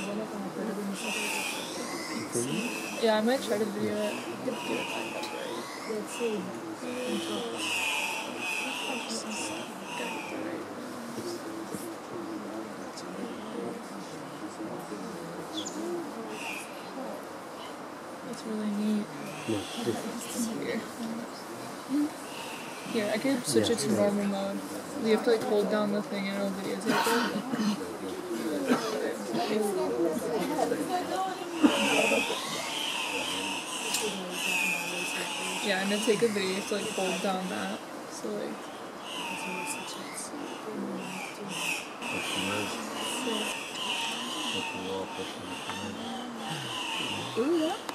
Yeah, I might try to video it. Get it lined up right. Let's see. That's really neat. Yeah. Here, I could switch it to normal mode. You have to like hold down the thing and it'll videos like that. Yeah, I'm gonna take a video, you have to like hold down that. So like ooh, yeah.